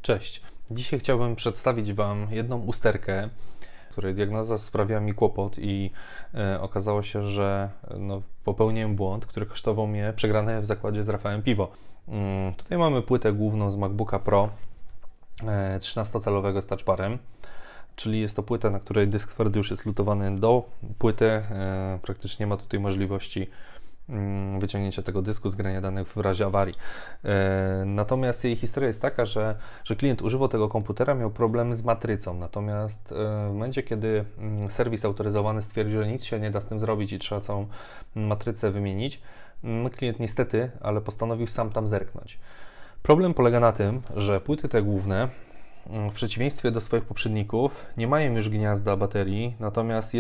Cześć. Dzisiaj chciałbym przedstawić Wam jedną usterkę, której diagnoza sprawiła mi kłopot i okazało się, że popełniłem błąd, który kosztował mnie przegrane w zakładzie z Rafałem piwo. Tutaj mamy płytę główną z MacBooka Pro 13-calowego z touchbarem, czyli jest to płyta, na której dysk twardy już jest lutowany do płyty. Praktycznie nie ma tutaj możliwości wyciągnięcia tego dysku, zgrania danych w razie awarii. Natomiast jej historia jest taka, że klient używał tego komputera, miał problemy z matrycą, natomiast w momencie, kiedy serwis autoryzowany stwierdził, że nic się nie da z tym zrobić i trzeba całą matrycę wymienić, klient niestety, ale postanowił sam tam zerknąć. Problem polega na tym, że płyty te główne, w przeciwieństwie do swoich poprzedników, nie mają już gniazda baterii, natomiast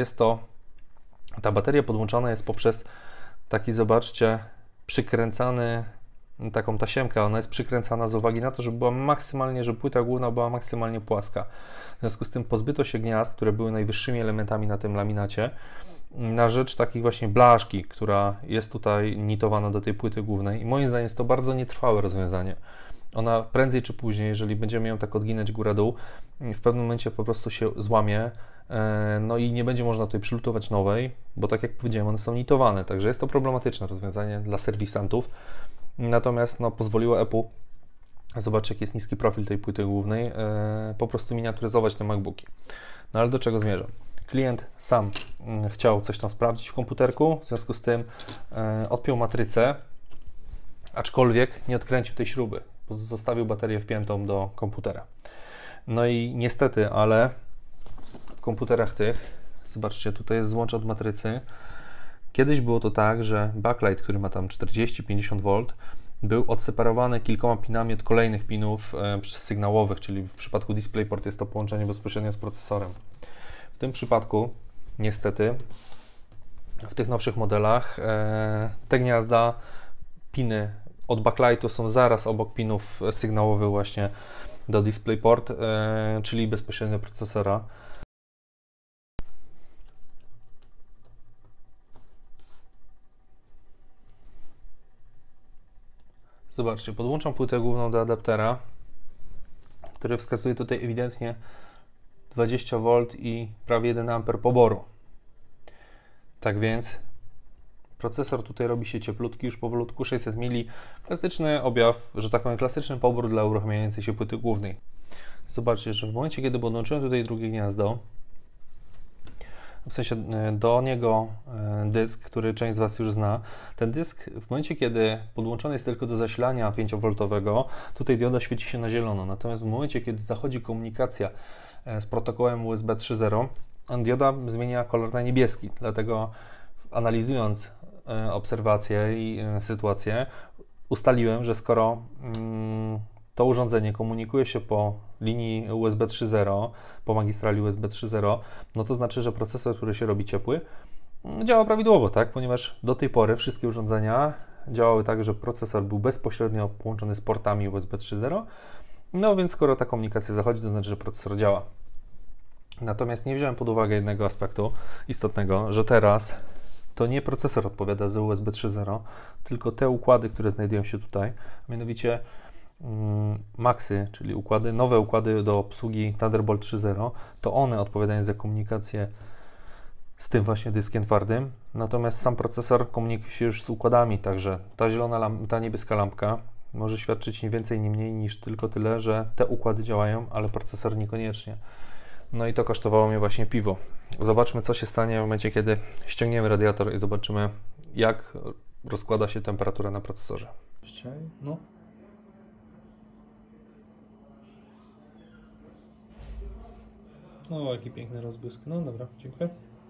ta bateria podłączana jest poprzez taki, zobaczcie, przykręcany, taką tasiemkę, ona jest przykręcana z uwagi na to, żeby płyta główna była maksymalnie płaska. W związku z tym pozbyto się gniazd, które były najwyższymi elementami na tym laminacie, na rzecz takiej właśnie blaszki, która jest tutaj nitowana do tej płyty głównej i moim zdaniem jest to bardzo nietrwałe rozwiązanie. Ona prędzej czy później, jeżeli będziemy ją tak odginać górę-dół, w pewnym momencie po prostu się złamie, no i nie będzie można tutaj przylutować nowej, bo tak jak powiedziałem, one są nitowane, także jest to problematyczne rozwiązanie dla serwisantów. Natomiast pozwoliło Apple, zobaczcie jaki jest niski profil tej płyty głównej, po prostu miniaturyzować te MacBooki. No ale do czego zmierzam? Klient sam chciał coś tam sprawdzić w komputerku, w związku z tym odpiął matrycę, aczkolwiek nie odkręcił tej śruby, zostawił baterię wpiętą do komputera. No i niestety, ale w komputerach tych, zobaczcie, tutaj jest złącz od matrycy. Kiedyś było to tak, że backlight, który ma tam 40-50 V, był odseparowany kilkoma pinami od kolejnych pinów sygnałowych, czyli w przypadku DisplayPort jest to połączenie bezpośrednio z procesorem. W tym przypadku, niestety, w tych nowszych modelach te gniazda, piny od backlightu są zaraz obok pinów sygnałowych właśnie do DisplayPort, czyli bezpośrednio procesora. Zobaczcie, podłączam płytę główną do adaptera, który wskazuje tutaj ewidentnie 20 V i prawie 1 A poboru. Tak więc procesor tutaj robi się cieplutki już powolutku, 600 mili. Klasyczny objaw, że tak powiem, klasyczny pobór dla uruchamiającej się płyty głównej. Zobaczcie, że w momencie, kiedy podłączyłem tutaj drugie gniazdo, w sensie do niego dysk, który część z Was już zna, ten dysk w momencie, kiedy podłączony jest tylko do zasilania 5V, tutaj dioda świeci się na zielono, natomiast w momencie, kiedy zachodzi komunikacja z protokołem USB 3.0, dioda zmienia kolor na niebieski, dlatego analizując obserwacje i sytuację, ustaliłem, że skoro to urządzenie komunikuje się po linii USB 3.0, po magistrali USB 3.0, no to znaczy, że procesor, który się robi ciepły, działa prawidłowo, tak? Ponieważ do tej pory wszystkie urządzenia działały tak, że procesor był bezpośrednio połączony z portami USB 3.0, no więc skoro ta komunikacja zachodzi, to znaczy, że procesor działa. Natomiast nie wziąłem pod uwagę jednego aspektu istotnego, że teraz to nie procesor odpowiada za USB 3.0, tylko te układy, które znajdują się tutaj, mianowicie Maxy, czyli nowe układy do obsługi Thunderbolt 3.0, to one odpowiadają za komunikację z tym właśnie dyskiem twardym, natomiast sam procesor komunikuje się już z układami, także ta niebieska lampka może świadczyć nie więcej, nie mniej niż tylko tyle, że te układy działają, ale procesor niekoniecznie. No i to kosztowało mnie właśnie piwo. Zobaczmy, co się stanie w momencie, kiedy ściągniemy radiator i zobaczymy, jak rozkłada się temperatura na procesorze. No, jaki piękny rozbłysk. No dobra, dziękuję.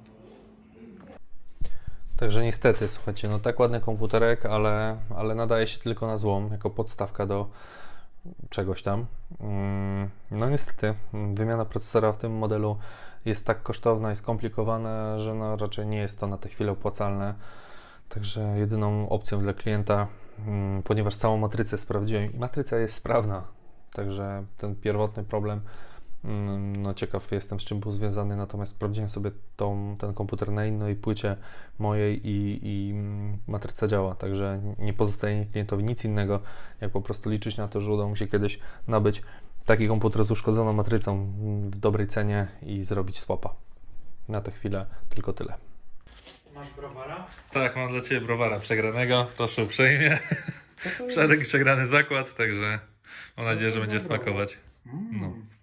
Także niestety, słuchajcie, tak ładny komputerek, ale nadaje się tylko na złom, jako podstawka do czegoś tam. No niestety, wymiana procesora w tym modelu jest tak kosztowna i skomplikowana, że raczej nie jest to na tę chwilę opłacalne. Także jedyną opcją dla klienta, ponieważ całą matrycę sprawdziłem i matryca jest sprawna, także ten pierwotny problem, ciekaw jestem, z czym był związany, natomiast sprawdziłem sobie ten komputer na innej płycie mojej i matryca działa, także nie pozostaje klientowi nic innego, jak po prostu liczyć na to, że uda mu się kiedyś nabyć taki komputer z uszkodzoną matrycą w dobrej cenie i zrobić swapa. Na tę chwilę tylko tyle. Masz browara? Tak, mam dla Ciebie browara przegranego. Proszę uprzejmie. Przegrany zakład, także mam nadzieję, że będzie smakować. No.